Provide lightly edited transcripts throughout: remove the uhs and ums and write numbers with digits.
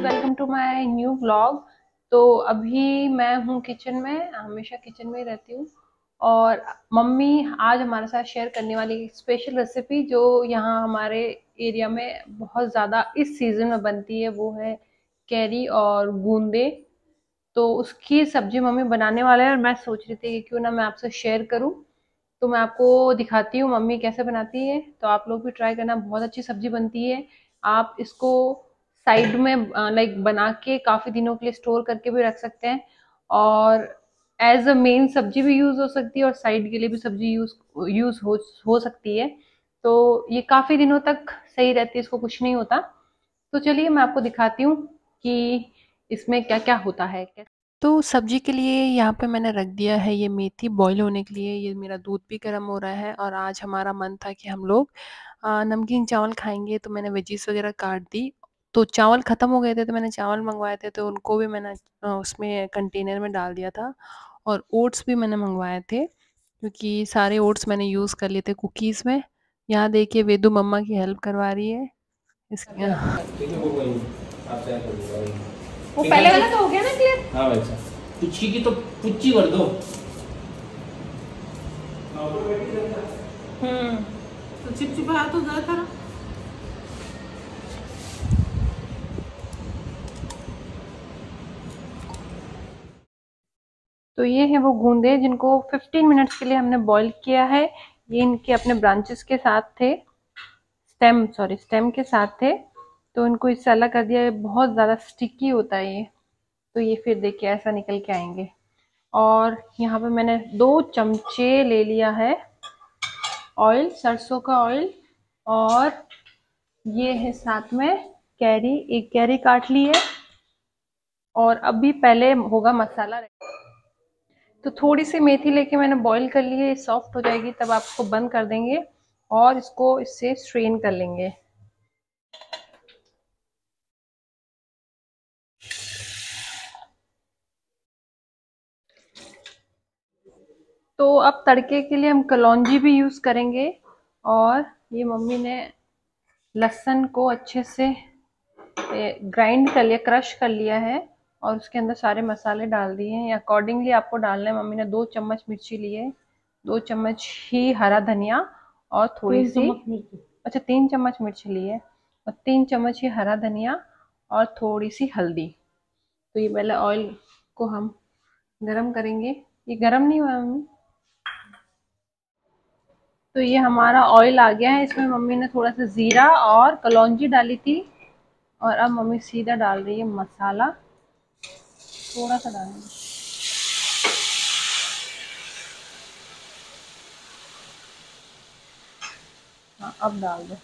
Welcome to my new vlog. तो अभी मैं हूँ किचन में, हमेशा किचन में ही रहती हूँ। और मम्मी आज हमारे साथ शेयर करने वाली एक स्पेशल रेसिपी जो यहाँ हमारे एरिया में बहुत ज़्यादा इस सीज़न में बनती है, वो है कैरी और गूंदे। तो उसकी सब्जी मम्मी बनाने वाला है और मैं सोच रही थी कि क्यों ना मैं आपसे शेयर करूं। तो मैं आपको दिखाती हूँ मम्मी कैसे बनाती है, तो आप लोग भी ट्राई करना, बहुत अच्छी सब्जी बनती है। आप इसको साइड में लाइक बना के काफ़ी दिनों के लिए स्टोर करके भी रख सकते हैं, और एज अ मेन सब्जी भी यूज़ हो सकती है और साइड के लिए भी सब्जी यूज़ हो सकती है। तो ये काफ़ी दिनों तक सही रहती है, इसको कुछ नहीं होता। तो चलिए मैं आपको दिखाती हूँ कि इसमें क्या क्या होता है। तो सब्जी के लिए यहाँ पे मैंने रख दिया है ये मेथी बॉईल होने के लिए। ये मेरा दूध भी गर्म हो रहा है और आज हमारा मन था कि हम लोग नमकीन चावल खाएंगे, तो मैंने वेजीज वगैरह काट दी। तो चावल ख़त्म हो गए थे तो मैंने चावल मंगवाए थे, तो उनको भी मैंने उसमें कंटेनर में डाल दिया था। और ओट्स भी मैंने मंगवाए थे क्योंकि सारे ओट्स मैंने यूज़ कर लिए थे कुकीज़ में। यहाँ देखिए वेदू मम्मा की हेल्प करवा रही है इस वो पहले वाला तो हो गया ना क्लियर। हाँ भाई साहब, पुच्ची की तो पुच्ची भर दो। तो चिपचिपा तो गया था ना। तो ये है वो गूंदे जिनको 15 मिनट्स के लिए हमने बॉईल किया है। ये इनके अपने ब्रांचेस के साथ थे, स्टेम के साथ थे, तो इनको इससे अलग कर दिया है। बहुत ज़्यादा स्टिकी होता है ये, तो ये फिर देखिए ऐसा निकल के आएंगे। और यहाँ पे मैंने 2 चमचे ले लिया है ऑयल, सरसों का ऑयल। और ये है साथ में कैरी, एक कैरी काट ली है। और अभी पहले होगा मसाला। तो थोड़ी सी मेथी लेके मैंने बॉईल कर ली है, सॉफ्ट हो जाएगी तब आपको बंद कर देंगे और इसको इससे स्ट्रेन कर लेंगे। तो अब तड़के के लिए हम कलौंजी भी यूज करेंगे। और ये मम्मी ने लहसुन को अच्छे से ग्राइंड कर लिया, क्रश कर लिया है, और उसके अंदर सारे मसाले डाल दिए हैं। अकॉर्डिंगली आपको डालना है। मम्मी ने 2 चम्मच मिर्ची ली है, 2 चम्मच ही हरा धनिया, और थोड़ी सी, अच्छा 3 चम्मच मिर्च ली है, और 3 चम्मच ही हरा धनिया, और थोड़ी सी हल्दी। तो ये पहले ऑयल को हम गरम करेंगे। ये गरम नहीं हुआ मम्मी। तो ये हमारा ऑयल आ गया है, इसमें मम्मी ने थोड़ा सा जीरा और कलौंजी डाली थी। और अब मम्मी सीधा डाल रही है मसाला, थोड़ा सा डालेंगे। हाँ अब डाल दो।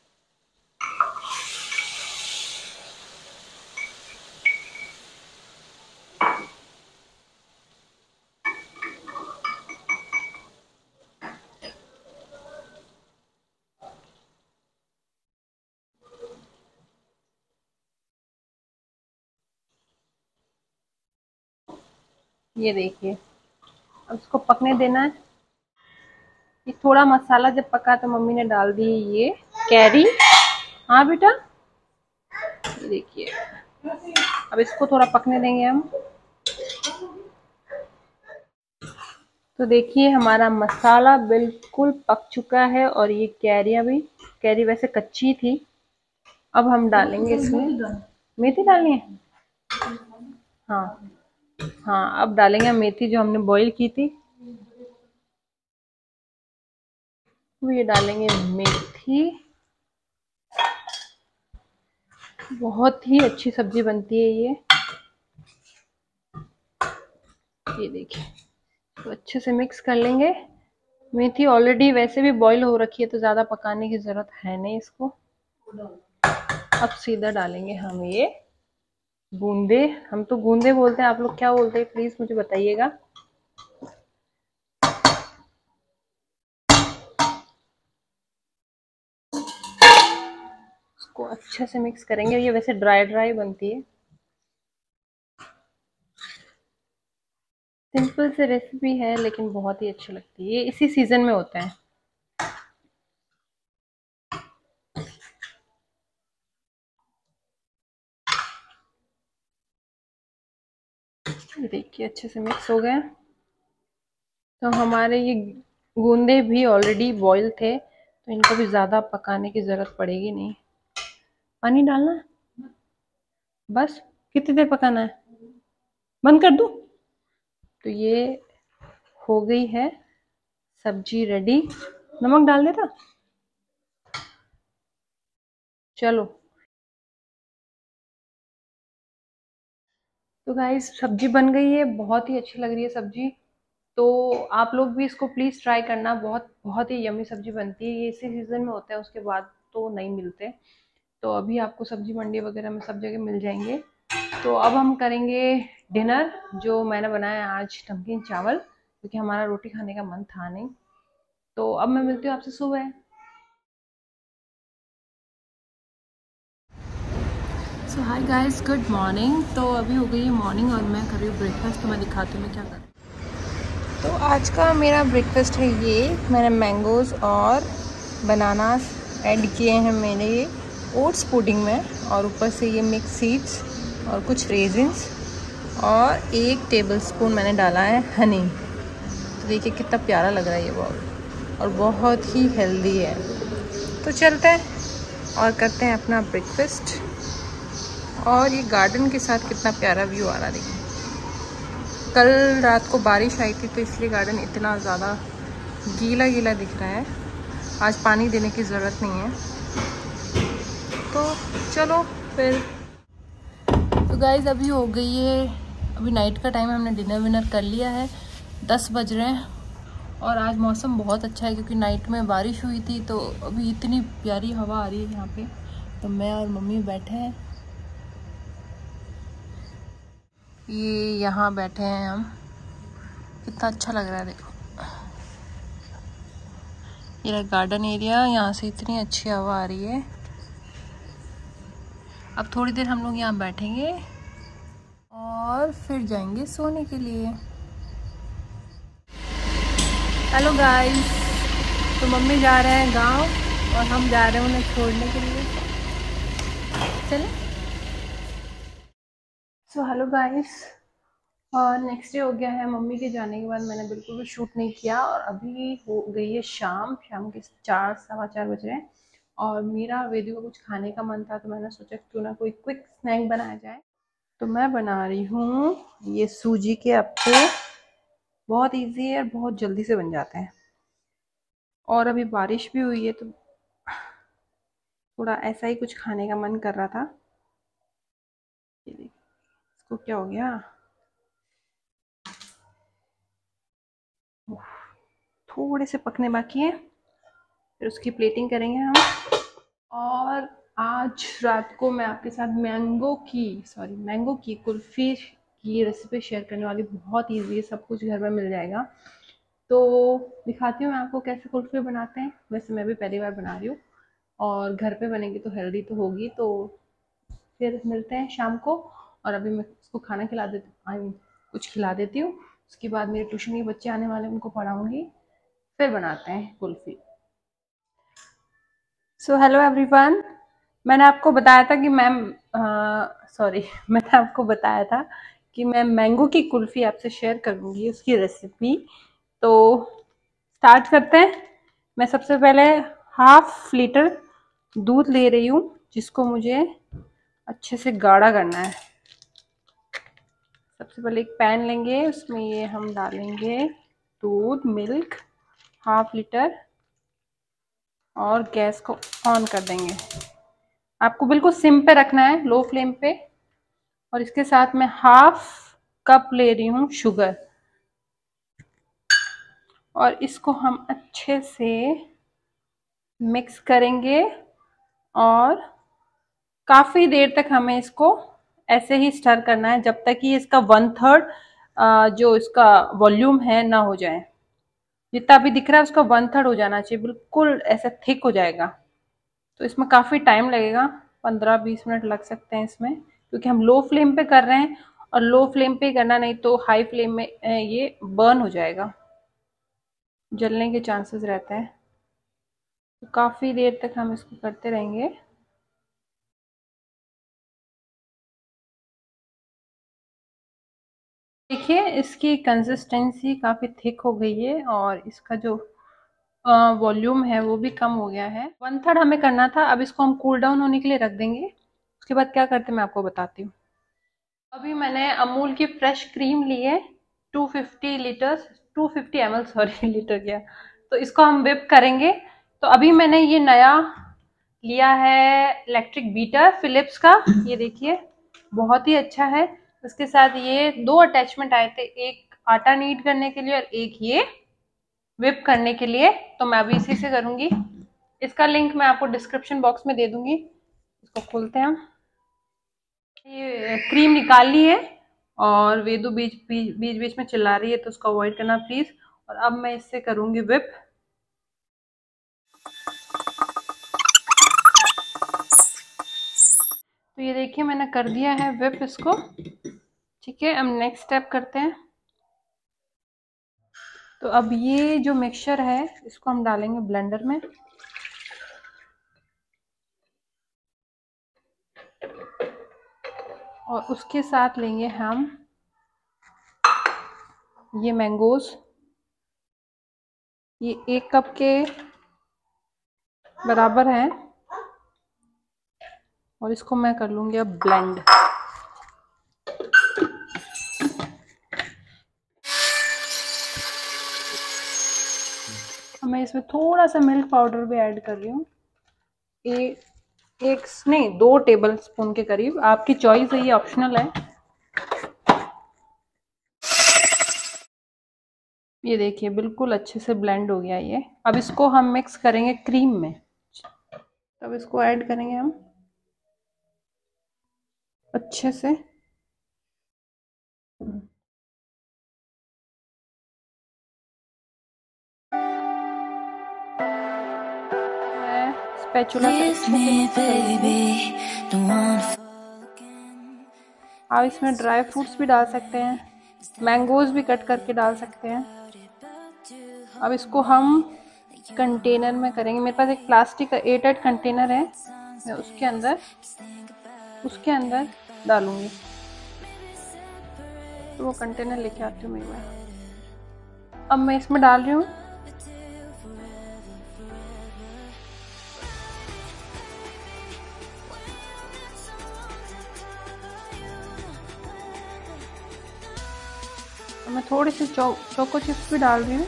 ये देखिए अब इसको पकने देना है। ये थोड़ा मसाला जब पका तो मम्मी ने डाल दी ये कैरी। हाँ बेटा, ये देखिए अब इसको थोड़ा पकने देंगे हम। तो देखिए हमारा मसाला बिल्कुल पक चुका है, और ये कैरियाँ भी, कैरी वैसे कच्ची थी। अब हम डालेंगे इसमें मेथी डालनी है। हाँ हाँ, अब डालेंगे मेथी जो हमने बॉईल की थी, तो ये डालेंगे मेथी। बहुत ही अच्छी सब्जी बनती है ये देखिए। तो अच्छे से मिक्स कर लेंगे। मेथी ऑलरेडी वैसे भी बॉईल हो रखी है, तो ज़्यादा पकाने की ज़रूरत है नहीं इसको। अब सीधा डालेंगे हम ये बूंदे। हम तो गूंदे बोलते हैं, आप लोग क्या बोलते हैं प्लीज़ मुझे बताइएगा। इसको अच्छे से मिक्स करेंगे। ये वैसे ड्राई ड्राई बनती है, सिंपल से रेसिपी है लेकिन बहुत ही अच्छी लगती है। ये इसी सीजन में होता है। ये देखिए अच्छे से मिक्स हो गए। तो हमारे ये गूंदे भी ऑलरेडी बॉईल थे, तो इनको भी ज़्यादा पकाने की ज़रूरत पड़ेगी नहीं। पानी डालना है बस। कितनी देर पकाना है? बंद कर दूँ? तो ये हो गई है सब्जी रेडी। नमक डाल देता। चलो, तो गाइस सब्जी बन गई है, बहुत ही अच्छी लग रही है सब्जी। तो आप लोग भी इसको प्लीज़ ट्राई करना, बहुत बहुत ही यम्मी सब्जी बनती है। ये इसी सीज़न में होता है, उसके बाद तो नहीं मिलते। तो अभी आपको सब्जी मंडी वगैरह में सब जगह मिल जाएंगे। तो अब हम करेंगे डिनर। जो मैंने बनाया आज नमकीन चावल, क्योंकि हमारा रोटी खाने का मन था नहीं। तो अब मैं मिलती हूँ आपसे सुबह। So hi guys, good morning. तो अभी हो गई है मॉर्निंग और मैं कर रही हूँ ब्रेकफास्ट। तो मैं दिखाती हूँ मैं क्या कर रही हूँ। तो आज का मेरा ब्रेकफास्ट है ये। मैंने मैंगोज़ और बनानास ऐड किए हैं मेरे ये ओट्स पुडिंग में, और ऊपर से ये मिक्स सीड्स और कुछ रेजिन्स, और 1 टेबलस्पून मैंने डाला है हनी। तो देखिए कितना प्यारा लग रहा है ये बाउल, और बहुत ही हेल्दी है। तो चलते हैं और करते हैं अपना ब्रेकफास्ट। और ये गार्डन के साथ कितना प्यारा व्यू आ रहा है देखिए। कल रात को बारिश आई थी, तो इसलिए गार्डन इतना ज़्यादा गीला गीला दिख रहा है। आज पानी देने की ज़रूरत नहीं है। तो चलो फिर। तो गाइज़ अभी हो गई है, अभी नाइट का टाइम है, हमने डिनर विनर कर लिया है। 10 बज रहे हैं और आज मौसम बहुत अच्छा है, क्योंकि नाइट में बारिश हुई थी। तो अभी इतनी प्यारी हवा आ रही है यहाँ पे। तो मैं और मम्मी बैठे हैं, ये यहाँ बैठे हैं हम। कितना अच्छा लग रहा है देखो। ये गार्डन एरिया, यहाँ से इतनी अच्छी हवा आ रही है। अब थोड़ी देर हम लोग यहाँ बैठेंगे और फिर जाएंगे सोने के लिए। हेलो गाइस, तो मम्मी जा रहे हैं गांव और हम जा रहे हैं उन्हें छोड़ने के लिए। चलें। सो हेलो गाइस, और नेक्स्ट डे हो गया है। मम्मी के जाने के बाद मैंने बिल्कुल भी शूट नहीं किया, और अभी हो गई है शाम के 4 सवा 4 बज रहे हैं। और मेरा वेदी को कुछ खाने का मन था, तो मैंने सोचा क्यों ना कोई क्विक स्नैक बनाया जाए। तो मैं बना रही हूँ ये सूजी के अप्पे। बहुत इजी है और बहुत जल्दी से बन जाते हैं। और अभी बारिश भी हुई है, तो थोड़ा ऐसा ही कुछ खाने का मन कर रहा था। ये देखिए, इसको क्या हो गया। थोड़े से पकने बाकी है, फिर उसकी प्लेटिंग करेंगे हम। और आज रात को मैं आपके साथ मैंगो की कुल्फ़ी की रेसिपी शेयर करने वाली। बहुत ईजी है, सब कुछ घर में मिल जाएगा। तो दिखाती हूँ मैं आपको कैसे कुल्फ़ी बनाते हैं। वैसे मैं भी पहली बार बना रही हूँ, और घर पे बनेगी तो हेल्दी तो होगी। तो फिर मिलते हैं शाम को। और अभी मैं उसको खाना खिला देती कुछ खिला देती हूँ। उसके बाद मेरे ट्यूशन के बच्चे आने वाले, उनको पढ़ाऊँगी, फिर बनाते हैं कुल्फ़ी। सो हेलो एवरीवन, मैंने आपको बताया था कि मैंने आपको बताया था कि मैं मैंगो की कुल्फ़ी आपसे शेयर करूँगी, उसकी रेसिपी। तो स्टार्ट करते हैं। मैं सबसे पहले 1/2 लीटर दूध ले रही हूँ, जिसको मुझे अच्छे से गाढ़ा करना है। सबसे पहले एक पैन लेंगे, उसमें ये हम डालेंगे दूध, मिल्क 1/2 लीटर, और गैस को ऑन कर देंगे। आपको बिल्कुल सिम पे रखना है, लो फ्लेम पे। और इसके साथ मैं 1/2 कप ले रही हूँ शुगर, और इसको हम अच्छे से मिक्स करेंगे। और काफ़ी देर तक हमें इसको ऐसे ही स्टर करना है, जब तक कि इसका 1/3 जो इसका वॉल्यूम है ना हो जाए। जितना अभी दिख रहा है उसका 1/3 हो जाना चाहिए, बिल्कुल ऐसा थिक हो जाएगा। तो इसमें काफ़ी टाइम लगेगा, 15-20 मिनट लग सकते हैं इसमें, क्योंकि हम लो फ्लेम पे कर रहे हैं। और लो फ्लेम पे करना, नहीं तो हाई फ्लेम में ये बर्न हो जाएगा, जलने के चांसेस रहते हैं। तो काफ़ी देर तक हम इसको करते रहेंगे। देखिए इसकी कंसिस्टेंसी काफ़ी थिक हो गई है और इसका जो वॉल्यूम है वो भी कम हो गया है। 1/3 हमें करना था। अब इसको हम कूल डाउन होने के लिए रख देंगे। उसके बाद क्या करते हैं मैं आपको बताती हूँ। अभी मैंने अमूल की फ्रेश क्रीम ली है 250 लीटर्स 250 ml सॉरी लीटर क्या। तो इसको हम whip करेंगे। तो अभी मैंने ये नया लिया है इलेक्ट्रिक बीटर फिलिप्स का। ये देखिए बहुत ही अच्छा है। उसके साथ ये 2 अटैचमेंट आए थे, एक आटा नीड करने के लिए और एक ये whip करने के लिए। तो मैं अभी इसी से करूंगी। इसका लिंक मैं आपको डिस्क्रिप्शन बॉक्स में दे दूंगी। इसको खोलते हैं हम। ये क्रीम निकाल ली है और वेदु बीच बीच बीच बीच में चिल्ला रही है तो उसको अवॉइड करना प्लीज। और अब मैं इससे करूंगी whip। तो ये देखिए मैंने कर दिया है whip इसको। ठीक है, अब नेक्स्ट स्टेप करते हैं। तो अब ये जो मिक्सचर है इसको हम डालेंगे ब्लेंडर में। और उसके साथ लेंगे हम ये मैंगोज। ये 1 कप के बराबर है और इसको मैं कर लूंगी अब ब्लेंड। मैं इसमें थोड़ा सा मिल्क पाउडर भी ऐड कर रही हूँ। एक नहीं 2 टेबल स्पून के करीब। आपकी चॉइस है, ये ऑप्शनल है। ये देखिए बिल्कुल अच्छे से ब्लेंड हो गया ये। अब इसको हम मिक्स करेंगे क्रीम में। तब इसको ऐड करेंगे हम अच्छे से। मैं स्पैचुला से अच्छे से मिक्स करूंगी। आप इसमें ड्राई फ्रूट्स भी डाल सकते हैं, मैंगोज भी कट करके डाल सकते हैं। अब इसको हम कंटेनर में करेंगे। मेरे पास एक प्लास्टिक का एयरटाइट कंटेनर है, मैं उसके अंदर डालूंगी। तो वो कंटेनर लेके आती हूँ मैं। अब मैं इसमें डाल रही हूँ मैं थोड़ी सी चोको चिप्स भी डाल रही हूँ।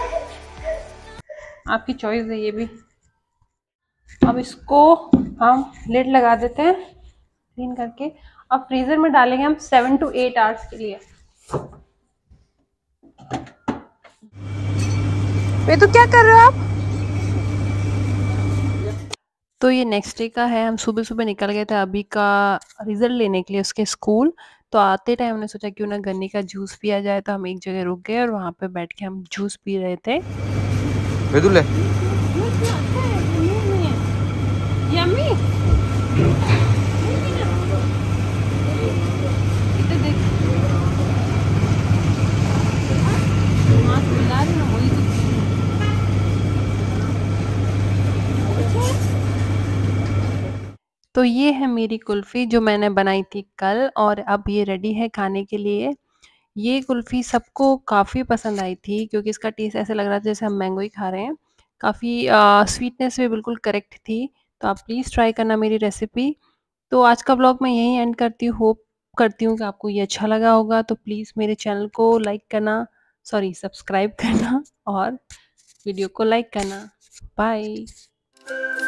आपकी चॉइस है ये भी। अब इसको हम लिड लगा देते हैं क्लीन करके। अब फ्रीजर में डालेंगे हम 7 to 8 आवर्स के लिए। वे तो क्या कर रहे हो आप? तो ये नेक्स्ट डे का है। हम सुबह सुबह निकल गए थे अभी का रिजल्ट लेने के लिए उसके स्कूल। तो आते टाइम हमने सोचा क्यों ना गन्ने का जूस पिया जाए। तो हम एक जगह रुक गए और वहाँ पे बैठ के हम जूस पी रहे थे। यम्मी। इधर देख। मास्क मिला रही ना वही तो ये है मेरी कुल्फ़ी जो मैंने बनाई थी कल और अब ये रेडी है खाने के लिए। ये कुल्फ़ी सबको काफ़ी पसंद आई थी क्योंकि इसका टेस्ट ऐसा लग रहा था जैसे हम मैंगो ही खा रहे हैं। काफ़ी स्वीटनेस भी बिल्कुल करेक्ट थी। तो आप प्लीज़ ट्राई करना मेरी रेसिपी। तो आज का व्लॉग मैं यहीं एंड करती हूँ। होप करती हूँ कि आपको ये अच्छा लगा होगा। तो प्लीज़ मेरे चैनल को लाइक करना, सॉरी सब्सक्राइब करना और वीडियो को लाइक करना। बाय।